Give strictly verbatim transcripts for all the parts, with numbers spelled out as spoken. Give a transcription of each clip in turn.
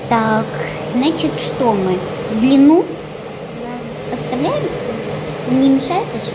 Так, значит, что мы? Длину оставляем? Не мешает еще?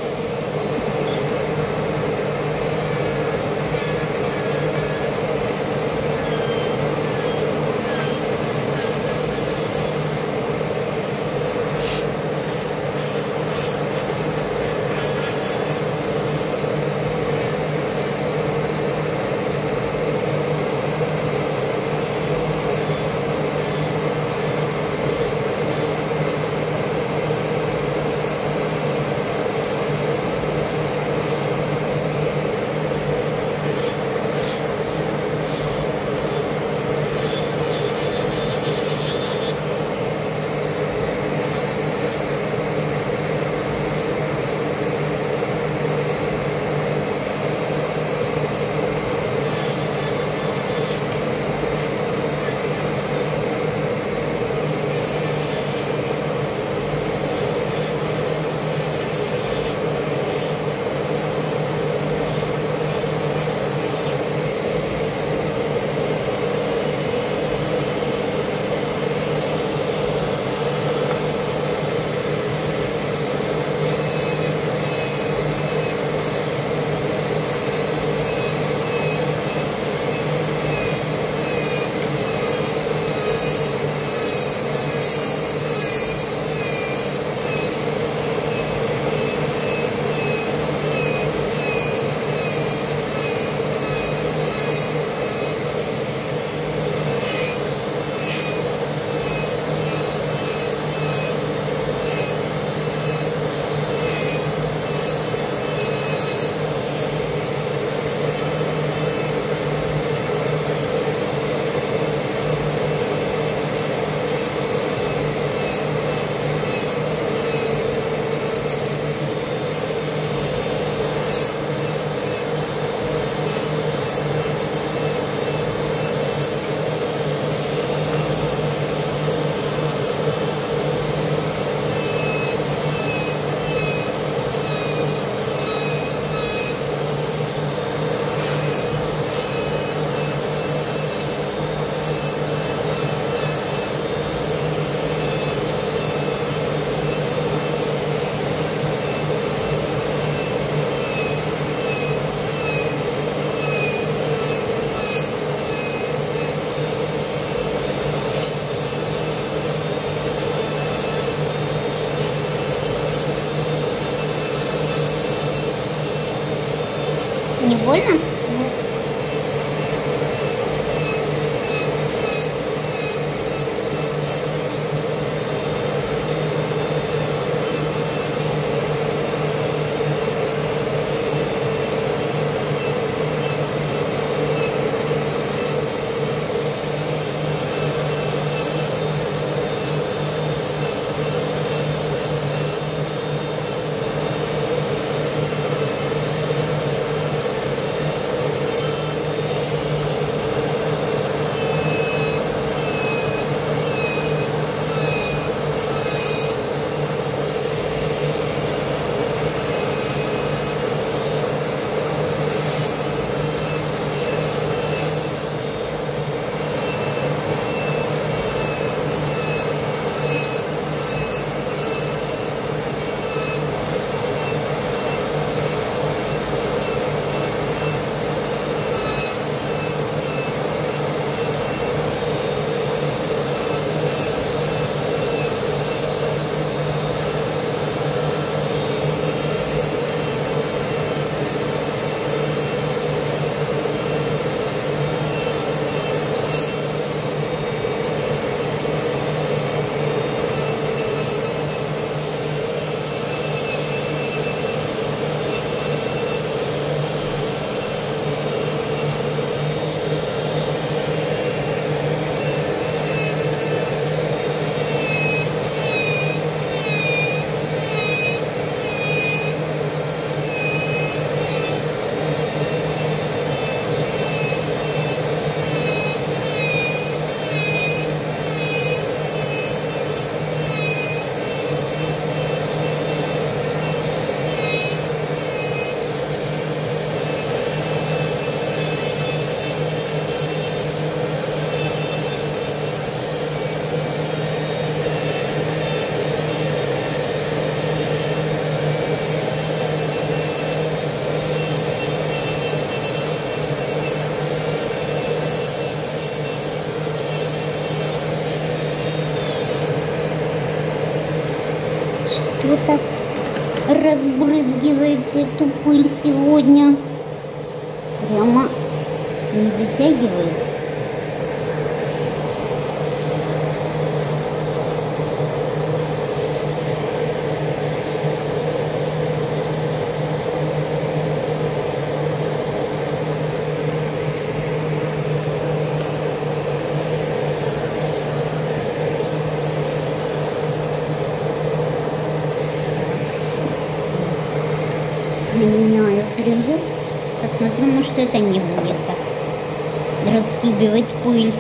Не больно? Кто так разбрызгивает эту пыль сегодня? Прямо не затягивает. Поменяю фрезу. Посмотрю, может, это не будет так раскидывать пыль.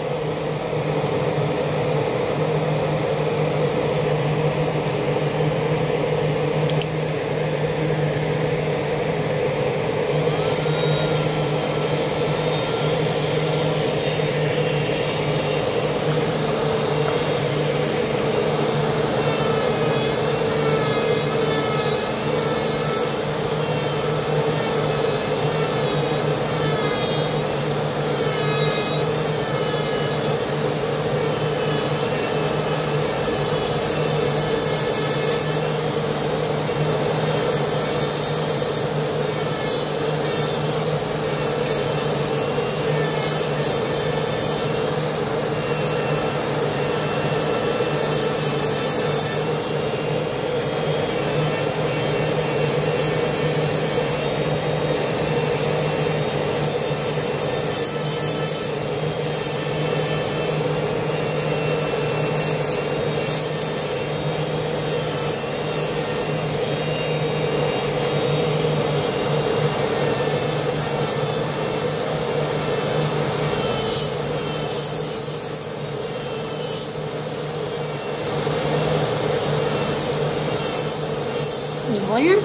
Не больно?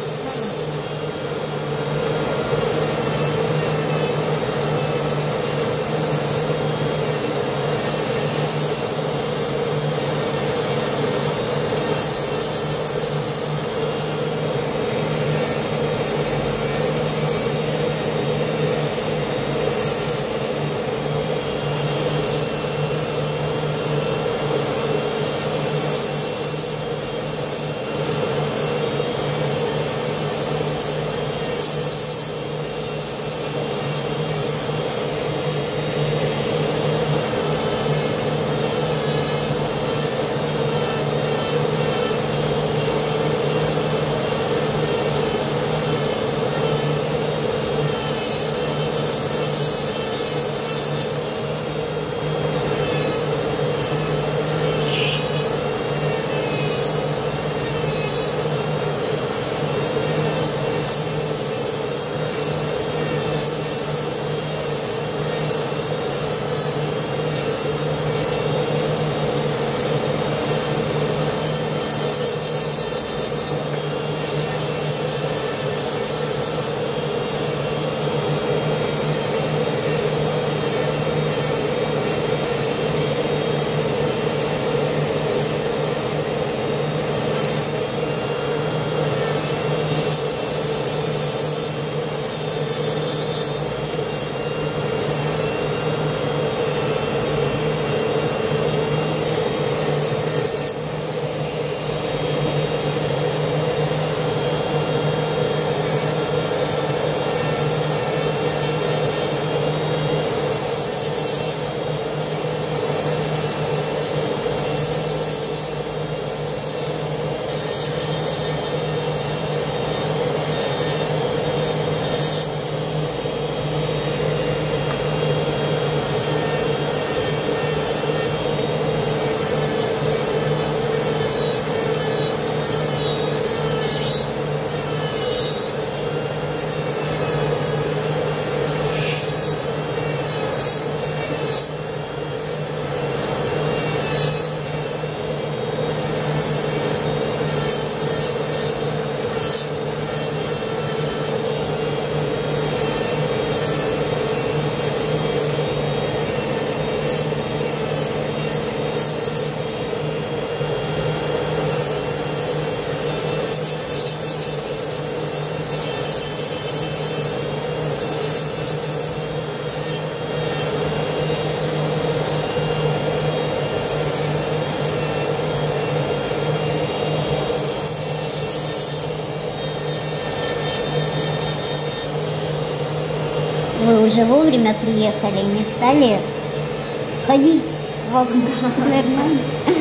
вы уже вовремя приехали, не стали ходить вокруг, наверное.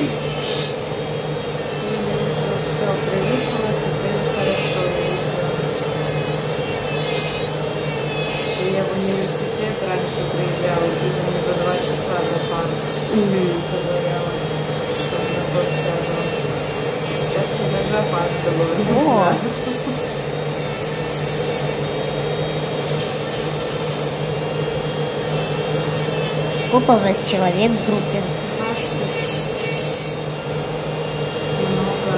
Все, приехала, теперь хорошо. Я в университет раньше приезжала, чуть ли не за два часа до парка. Поговорялась, чтобы на то связано. Сейчас я даже опаздываю. О. Сколько у вас человек в группе? Много.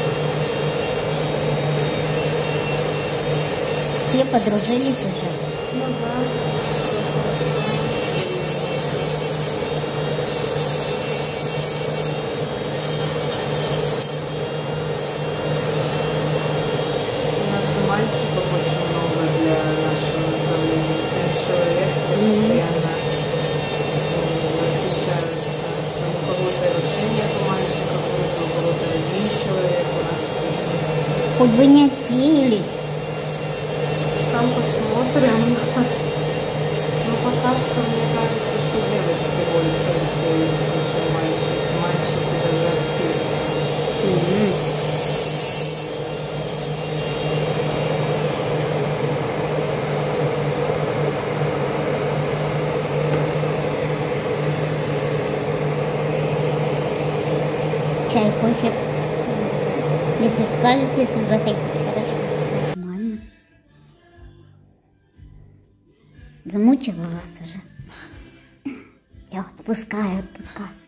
Все подружились уже? Ну да. У нас и мальчиков очень много для нашего направления. Семь человек, все постоянно восхищаются. Там у кого-то вообще нет мальчиков, у кого-то один человек, у нас Хоть бы не отсеялись. там посмотрим. Ну пока что мне кажется, что девочки больше отсеются, чем мальчики. Мальчики даже активнее. Чай, кофе. Если скажете, если захотите, хорошо. Нормально. Замучила вас уже. Все, отпускаю, отпускаю.